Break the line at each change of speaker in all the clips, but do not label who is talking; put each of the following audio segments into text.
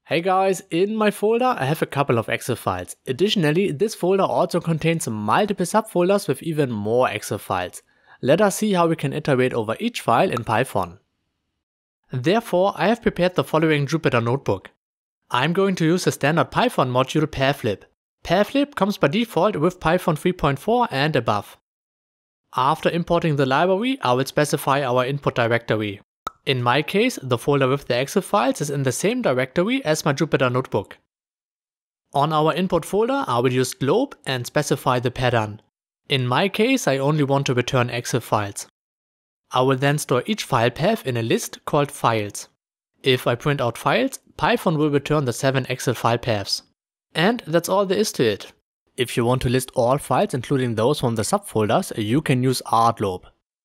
Hey guys, in my folder I have a couple of Excel files. Additionally, this folder also contains multiple subfolders with even more Excel files. Let us see how we can iterate over each file in Python. Therefore, I have prepared the following Jupyter notebook. I'm going to use the standard Python module Pathlib. Pathlib comes by default with Python 3.4 and above. After importing the library, I will specify our input directory. In my case, the folder with the Excel files is in the same directory as my Jupyter notebook. On our input folder, I will use globe and specify the pattern. In my case, I only want to return Excel files. I will then store each file path in a list called files. If I print out files, Python will return the 7 Excel file paths. And that's all there is to it. If you want to list all files, including those from the subfolders, you can use rglobe.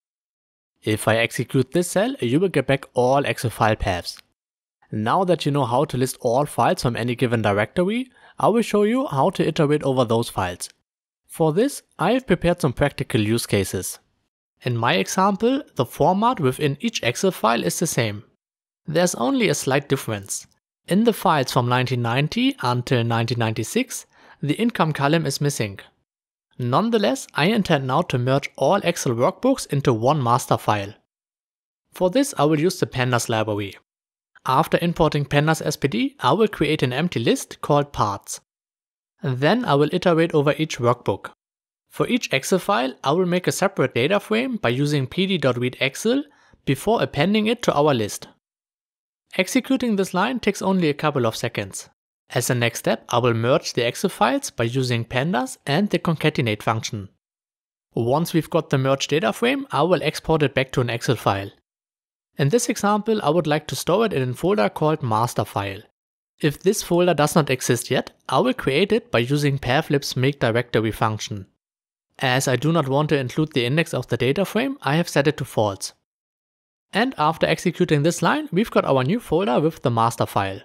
If I execute this cell, you will get back all Excel file paths. Now that you know how to list all files from any given directory, I will show you how to iterate over those files. For this, I have prepared some practical use cases. In my example, the format within each Excel file is the same. There's only a slight difference. In the files from 1990 until 1996, the income column is missing. Nonetheless, I intend now to merge all Excel workbooks into one master file. For this, I will use the pandas library. After importing pandas SPD, I will create an empty list called parts. Then I will iterate over each workbook. For each Excel file, I will make a separate data frame by using pd.readExcel before appending it to our list. Executing this line takes only a couple of seconds. As a next step, I will merge the Excel files by using pandas and the 𝗥𝗘𝗦𝗢𝗓 function. Once we've got the merged data frame, I will export it back to an Excel file. In this example, I would like to store it in a folder called master file. If this folder does not exist yet, I will create it by using Pathlib's make directory function. As I do not want to include the index of the data frame, I have set it to false. And after executing this line, we've got our new folder with the master file.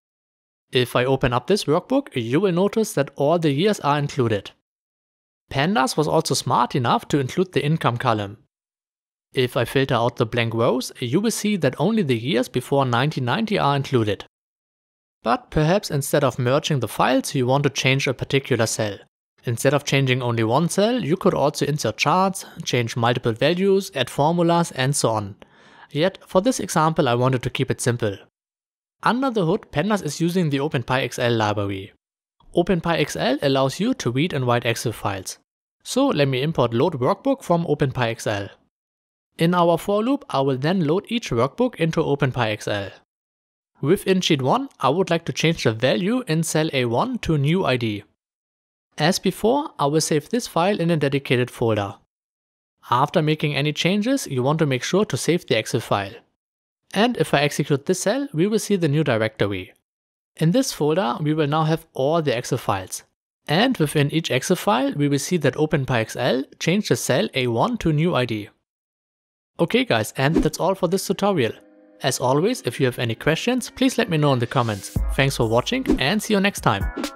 If I open up this workbook, you will notice that all the years are included. Pandas was also smart enough to include the income column. If I filter out the blank rows, you will see that only the years before 1990 are included. But perhaps instead of merging the files, you want to change a particular cell. Instead of changing only one cell, you could also insert charts, change multiple values, add formulas, and so on. Yet, for this example, I wanted to keep it simple. Under the hood, pandas is using the OpenPyXL library. OpenPyXL allows you to read and write Excel files. So let me import load workbook from OpenPyXL. In our for loop, I will then load each workbook into OpenPyXL. Within sheet 1, I would like to change the value in cell A1 to new ID. As before, I will save this file in a dedicated folder. After making any changes, you want to make sure to save the Excel file. And if I execute this cell, we will see the new directory. In this folder, we will now have all the Excel files. And within each Excel file, we will see that OpenPyXL changed the cell A1 to new ID. Okay guys, and that's all for this tutorial. As always, if you have any questions, please let me know in the comments. Thanks for watching and see you next time.